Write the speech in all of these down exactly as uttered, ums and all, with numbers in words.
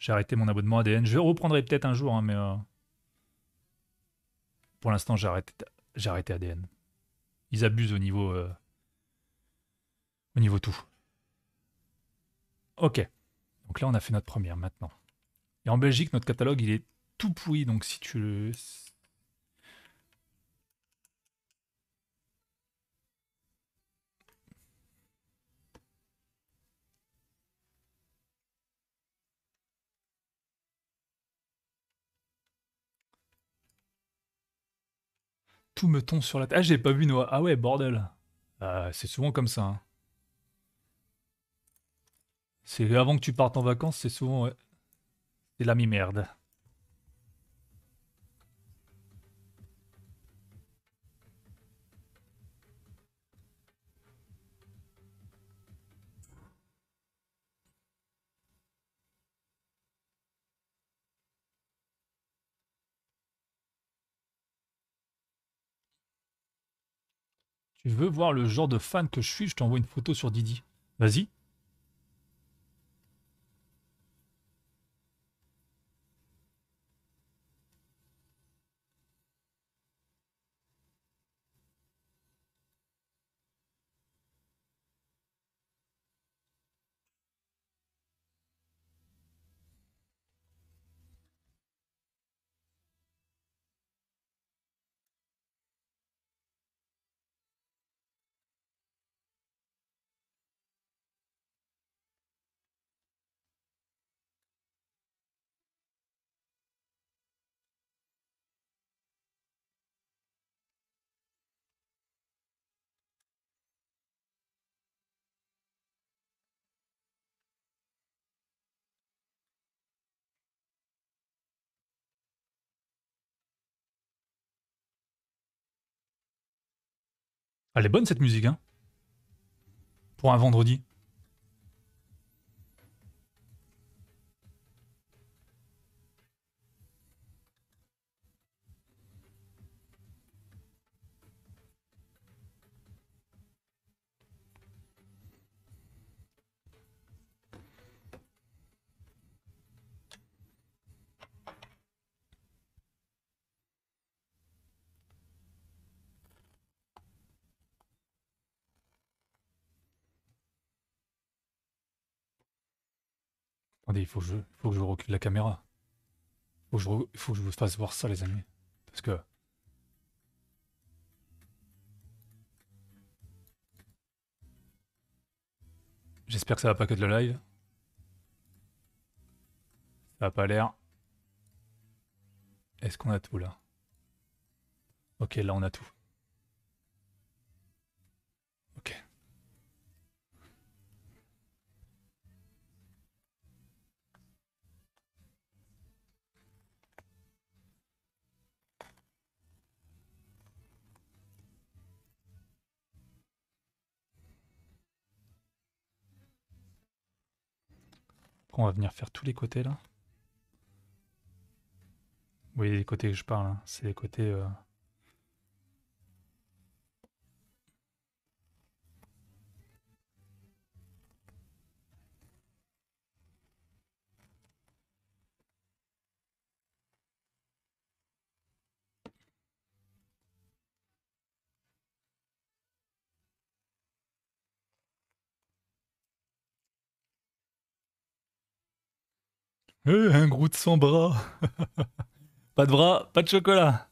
J'ai arrêté mon abonnement A D N. Je reprendrai peut-être un jour, hein, mais euh, pour l'instant, j'ai arrêté, j'ai arrêté A D N. Ils abusent au niveau, euh, au niveau tout. Ok. Donc là, on a fait notre première maintenant. Et en Belgique, notre catalogue, il est tout pourri. Donc si tu le... Tout me tombe sur la tête. Ah, j'ai pas vu Noah. Ah ouais, bordel. Euh, c'est souvent comme ça. Hein. C'est avant que tu partes en vacances, c'est souvent... Ouais, c'est la mi-merde. Tu veux voir le genre de fan que je suis? Je t'envoie une photo sur Didi. Vas-y. Elle est bonne cette musique, hein. Pour un vendredi. Attendez, il faut que je, faut que je recule la caméra. Faut que je, re- faut que je vous fasse voir ça, les amis. Parce que j'espère que ça va pas que de le live. Ça a pas l'air. Est-ce qu'on a tout là? Ok, là on a tout. Ok. Après, on va venir faire tous les côtés là. Vous voyez les côtés que je parle, hein. C'est les côtés. Euh... Eh, un Groot sans bras. Pas de bras, pas de chocolat.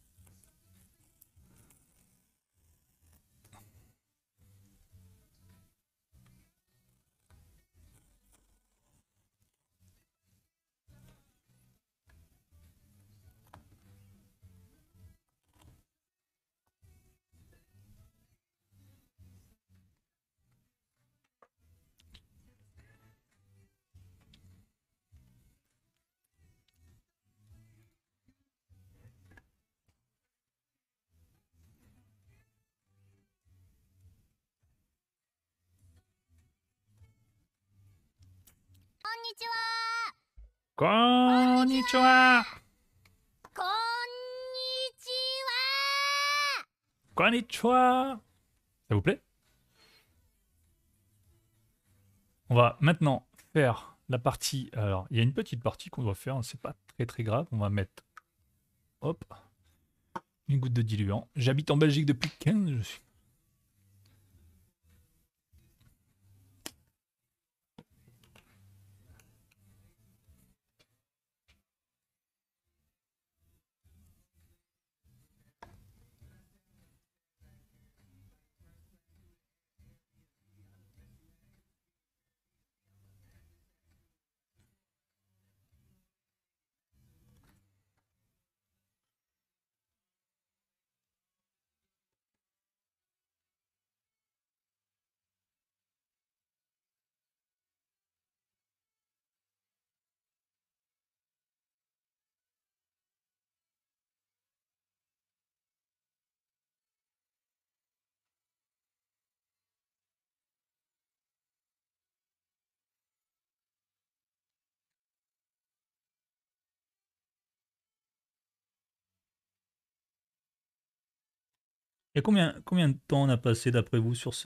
Konnichiwa. Konnichiwa. Ça vous plaît? On va maintenant faire la partie. Alors, il y a une petite partie qu'on doit faire, hein, c'est pas très très grave. On va mettre. Hop. Une goutte de diluant. J'habite en Belgique depuis quinze. Je suis. Et combien, combien de temps on a passé d'après vous sur ce